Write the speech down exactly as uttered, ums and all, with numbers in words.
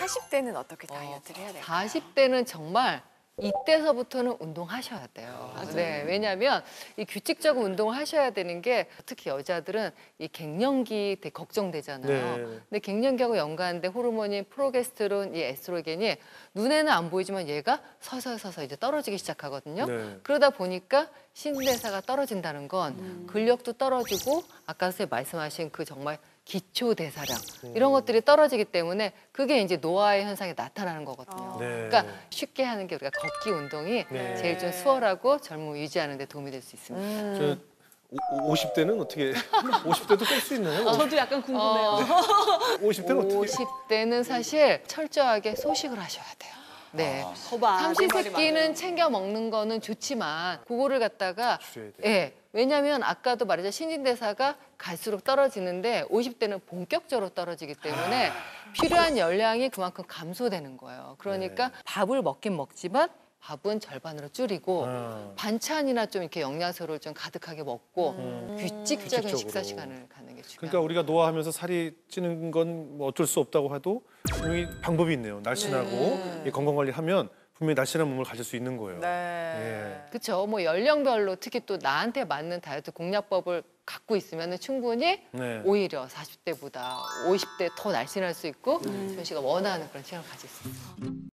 사십 대는 어떻게 다이어트를 해야 될까요? 사십 대는 정말 이때서부터는 운동하셔야 돼요. 맞아요. 네, 왜냐하면 이 규칙적인 운동을 하셔야 되는 게 특히 여자들은 이 갱년기 되게 걱정되잖아요. 네. 근데 갱년기하고 연관된 호르몬인 프로게스테론, 이 에스트로겐이 눈에는 안 보이지만 얘가 서서히 서서 이제 떨어지기 시작하거든요. 네. 그러다 보니까 신진대사가 떨어진다는 건 근력도 떨어지고 아까 선생님 말씀하신 그 정말 기초 대사량 이런 것들이 떨어지기 때문에 그게 이제 노화의 현상이 나타나는 거거든요. 네. 그러니까 쉽게 하는 게 우리가 걷기 운동이 네. 제일 좀 수월하고 젊음을 유지하는 데 도움이 될 수 있습니다. 저 오십 대는 어떻게 오십 대도 뺄 수 있나요? 저도 약간 궁금해요. 오십 대는 어떻게? 오십 대는 사실 철저하게 소식을 하셔야 돼요. 네. 거봐. 삼시세끼는 챙겨 먹는 거는 좋지만 그거를 갖다가 줄여야 돼요. 예. 왜냐하면 아까도 말했죠. 신진대사가 갈수록 떨어지는데 오십 대는 본격적으로 떨어지기 때문에 필요한 열량이 그만큼 감소되는 거예요. 그러니까 밥을 먹긴 먹지만 밥은 절반으로 줄이고 아. 반찬이나 좀 이렇게 영양소를 좀 가득하게 먹고 규칙적인 규칙적으로. 식사 시간을 갖는 게 중요해요. 그러니까 우리가 노화하면서 살이 찌는 건 뭐 어쩔 수 없다고 해도 분명히 방법이 있네요. 날씬하고 이 건강 관리하면 분명히 날씬한 몸을 가질 수 있는 거예요. 네. 예. 그렇죠. 뭐 연령별로 특히 또 나한테 맞는 다이어트 공략법을 갖고 있으면 충분히 네. 오히려 사십 대보다 오십 대 더 날씬할 수 있고 준 씨가 원하는 그런 체형을 가질 수 있어요.